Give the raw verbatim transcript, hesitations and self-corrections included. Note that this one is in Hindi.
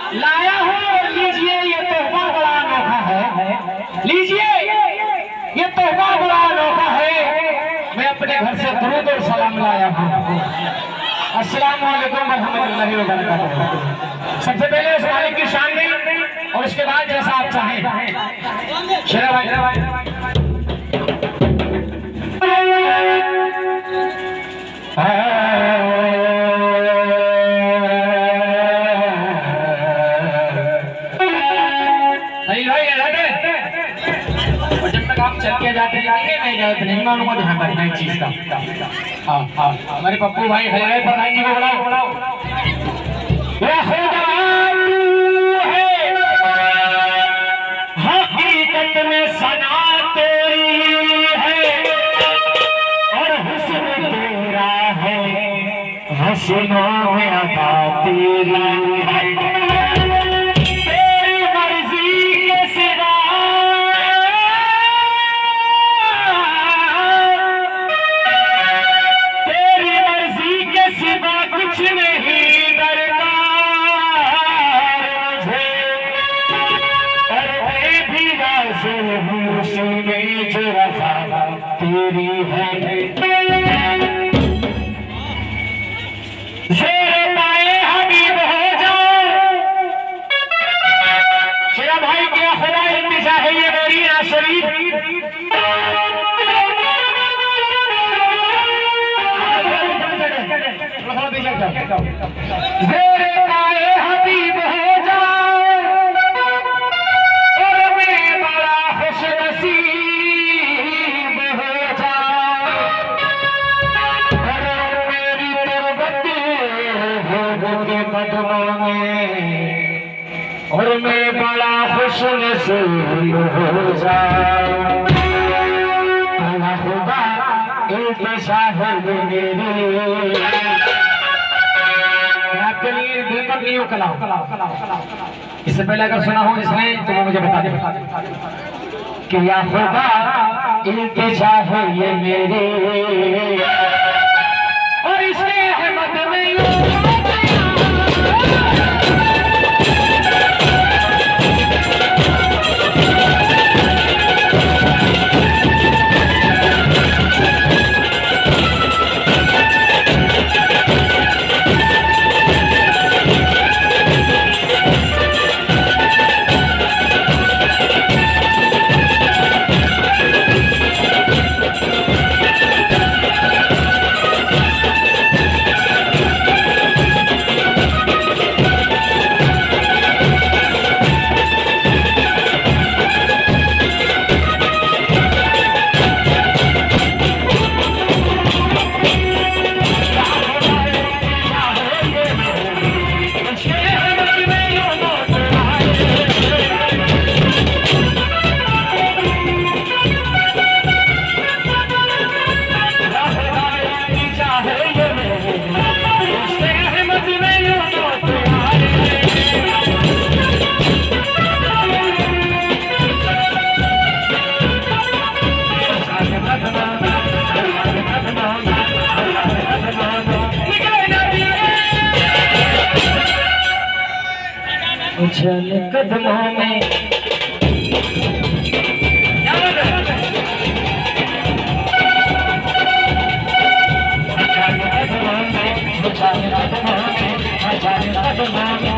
लाया हूँ और लीजिए ये तोहफा बड़ा अनोखा है। लीजिए ये तोहफा बड़ा अनोखा है। मैं अपने घर से दुरूद और सलाम लाया हूँ। अस्सलाम वालेकुम रहमतुल्लाहि व बरकातुहू। सबसे पहले उस मालिक की शान में और उसके बाद जैसा आप चाहें। शेरा भाई चल के जाते जाएंगे नहीं जाते नहीं मालूम ध्यान रखना एक चीज का। हाँ हाँ हमारे पप्पू भाई है बताएंगे को बड़ा हकीकत में सना तेरी है और हुस्न तेरा है, हस्नों में अदा तेरी है। तेरी है शेर पाए हबीब हो जाओ। शेरा भाई क्या खुदा इल्तिजा है ये मेरी ना शरीफ। शेर पाए हबीब हो जाओ और मैं बड़ा खुश नसीब और मैं बड़ा खुश नसीब हो जाऊं। तेरा खुदा इल्तिजा है मेरी। आपके लिए बिल्कुल नहीं हो कलाम। इससे पहले अगर सुना हो इसने तो वो मुझे बता दे कि या खुदा इल्तिजा है ये मेरी और इसके अहमद में चल कदमों में कदमों में